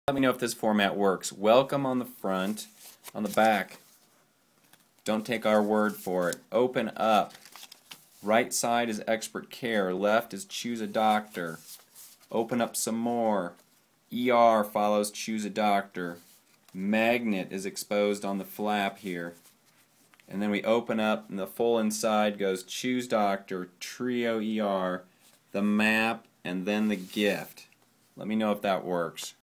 Let me know if this format works. Welcome on the front, on the back. Don't take our word for it. Open up. Right side is expert care. Left is choose a doctor. Open up some more. ER follows choose a doctor. Magnet is exposed on the flap here. And then we open up and the full inside goes choose doctor, trio ER, the map, and then the gift. Let me know if that works.